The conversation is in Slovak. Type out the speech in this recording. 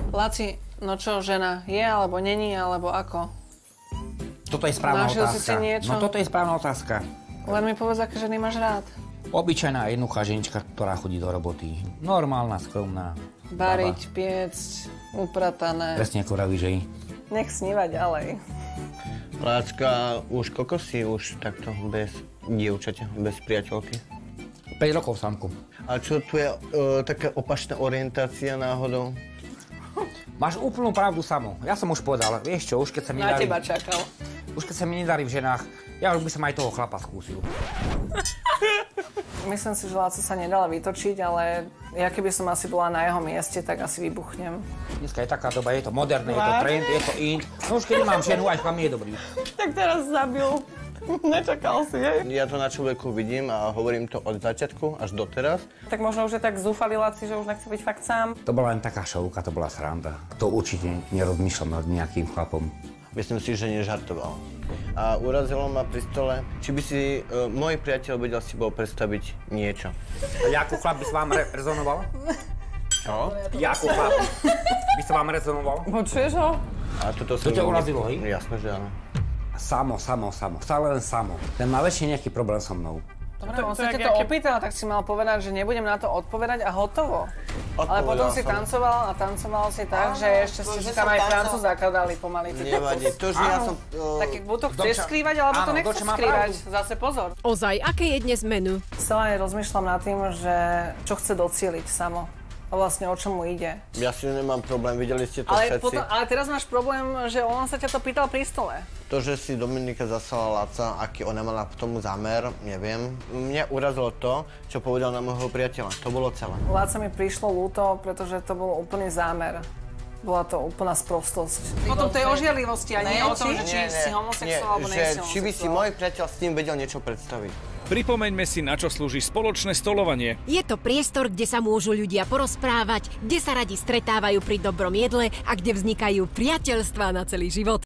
Laci, no čo, žena je alebo není, alebo ako? Toto je správna Našiel si otázka. si niečo? No toto je správna otázka. Len mi povedz, aké ženy máš rád. Obyčajná jednoduchá ženička, ktorá chodí do roboty. Normálna, skromná. Variť, piecť, upratané. Presne ako vravíš, že? Nech sníva ďalej. Lácka, už koľko si už takto bez dievčaťa, bez priateľky? 5 rokov, Samku. A čo tu je taká opačná orientácia náhodou? Máš úplnú pravdu, Samo. Ja som už povedal, vieš čo, už keď sa mi Na darí... teba čakal. Už keď sa mi nedarí v ženách, ja už by som aj toho chlapa skúsil. Myslím si, že Láco sa nedala vytočiť, ale ja keby som asi bola na jeho mieste, tak asi vybuchnem. Dneska je taká doba, je to moderné, je to trend, je to in. No už keď nemám ženu, aj chlap mi je dobrý. Tak teraz zabil. Nečakal si, hej? Ja to na človeku vidím a hovorím to od začiatku až doteraz. Tak možno už je tak zúfalý Laci, že už nechce byť fakt sám. To bola len taká šovka, to bola sranda. To určite nerozmýšľam nad nejakým chlapom. Myslím si, že nežartoval. A urazilo ma pri stole, či by si môj priateľ vedel si bol predstaviť niečo. A ja ako chlap by sa vám rezonoval? Čo? Ja ako chlap by sa vám rezonoval? Počuješ ho? A toto To ťa urazilo, hej? Jasné, že áno. Samo. Stále len Samo. Ten má väčšie nejaký problém so mnou. Dobre, on sa ťa to opýtal, tak si mal povedať, že nebudem na to odpovedať a hotovo. Ale potom si tancoval si tak, že ešte ste si tam aj Francúzaka dali pomaly. Nevadí, to, že ja som... Tak buď to chceš skrývať, alebo to nechceš skrývať. Zase pozor. Ozaj, aké je dnes menu? Stále rozmýšľam nad tým, že čo chce docieliť Samo. A vlastne o čom mu ide. Ja si nemám problém, videli ste to všetci. Ale teraz máš problém, že on sa ťa to pýtal pri stole. To, že si Dominika zaslala Láca, aký ona mala k tomu zámer, neviem. Mňa urazilo to, čo povedal na môjho priateľa. To bolo celé. Láca mi prišlo ľúto, pretože to bol úplný zámer. Bola to úplná sprostosť. Potom tej ožiarlivosti a nie o tom, že či si homosexuál alebo nie si homosexuál. Či by si môj priateľ s tým vedel niečo predstaviť. Pripomeňme si, na čo slúži spoločné stolovanie. Je to priestor, kde sa môžu ľudia porozprávať, kde sa radi stretávajú pri dobrom jedle a kde vznikajú priateľstvá na celý život.